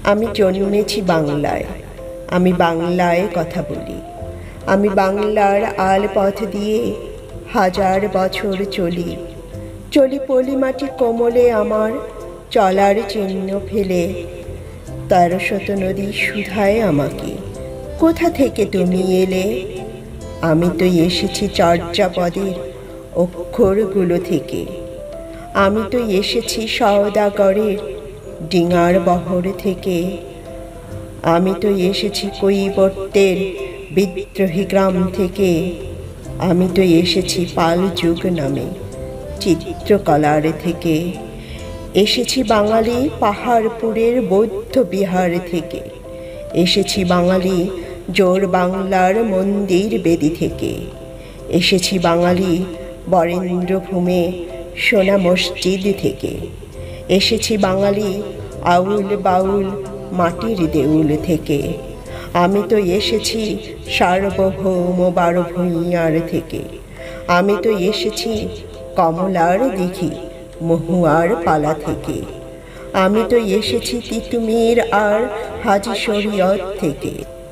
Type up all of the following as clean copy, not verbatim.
আমি জন্মেছি বাংলায়, আমি বাংলায় কথা বলি। আমি বাংলার আলপথ দিয়ে হাজার বছর চলি। চলি পলিমাটি কোমলে আমার চলার চিহ্ন ফেলে। ১৩০০ নদী শুধায় আমাকে, কোথা থেকে তুমি এলে? আমি তো এসেছি চর্যাপদের অক্ষরগুলো থেকে। আমি তো এসেছি সওদাগরের ডিঙার বহর থেকে। আমি তো এসেছি কৈবর্তের বিদ্রোহী গ্রাম থেকে। আমি তো এসেছি পাল যুগ নামে চিত্রকলার থেকে। এসেছি বাঙালি পাহাড়পুরের বৌদ্ধ বিহার থেকে। এসেছি বাঙালি জোর বাংলার মন্দির বেদি থেকে। এসেছি বাঙালি বরেন্দ্রভূমে সোনা মসজিদ থেকে। এসেছি বাঙালি আউল বাউল মাটির দেউল থেকে। আমি তো এসেছি সার্বভৌম ১২ ভূঁইয়ার থেকে। আমি তো এসেছি কমলার দিঘি মহুয়ার পালা থেকে। আমি তো এসেছি তিতুমির আর হাজি শরীয়ত থেকে।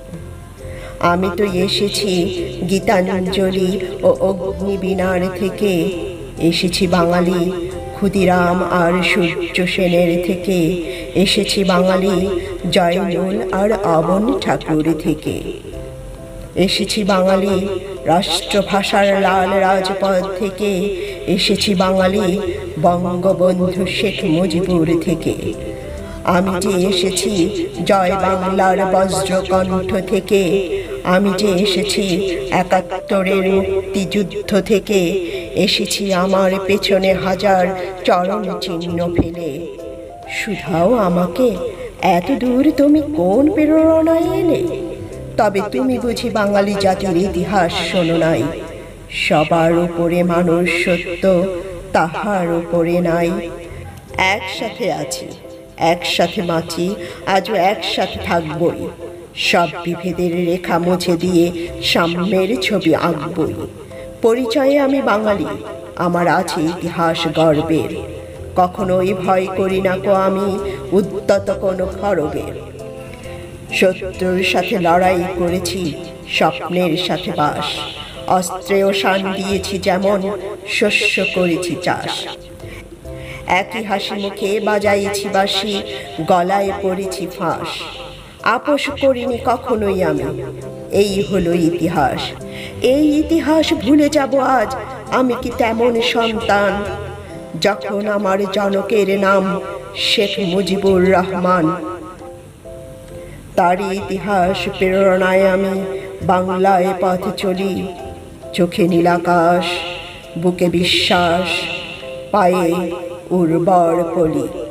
আমি তো এসেছি গীতাঞ্জলি ও অগ্নিবীণার থেকে। এসেছি বাঙালি ক্ষুদিরাম আর সূর্য সেনের থেকে। এসেছি বাঙালি জয়নুল আর অবন ঠাকুর থেকে। এসেছি বাঙালি রাষ্ট্রভাষার লাল রাজপথ থেকে। এসেছি বাঙালি বঙ্গবন্ধু শেখ মুজিবুর থেকে। আমি যে এসেছি জয় বাংলার বজ্রকণ্ঠ থেকে। আমি যে এসেছি ৭১-এর মুক্তিযুদ্ধ থেকে। এসেছি আমার পেছনে হাজার চরণ চিহ্ন ফেলে। শুধাও আমাকে, এত দূর তুমি কোন প্রেরণায় এলে? তবে তুমি বুঝি বাঙালি জাতির ইতিহাস শোনো নাই। সবার উপরে মানুষ সত্য, তাহার উপরে নাই। একসাথে আছি, একসাথে বাঁচি, আজও একসাথে থাকবই। সব বিভেদের রেখা মুছে দিয়ে সাম্যের ছবি আঁকবই। পরিচয়ে আমি বাঙালি, আমার আছে ইতিহাস গর্বের। কখনোই ভয় করি না কো আমি উদ্যত কোনো খড়গের। শত্রুর সাথে লড়াই করেছি, স্বপ্নের সাথে বাস। অস্ত্রেও শান দিয়েছি যেমন, শস্য করেছি চাষ। একই হাসি মুখে বাজাইছি বাঁশি, গলায় পড়েছি ফাঁস। আপোষ করিনি কখনোই আমি, এই হলো ইতিহাস। এই ইতিহাস ভুলে যাব আজ আমি কি তেমন সন্তান? যখন আমার জনকের নাম শেখ মুজিবুর রহমান। তারই ইতিহাস প্রেরণায় আমি বাংলায় পথ চলি। চোখে নীলাকাশ, বুকে বিশ্বাস, পায়ে উর্বর পলি।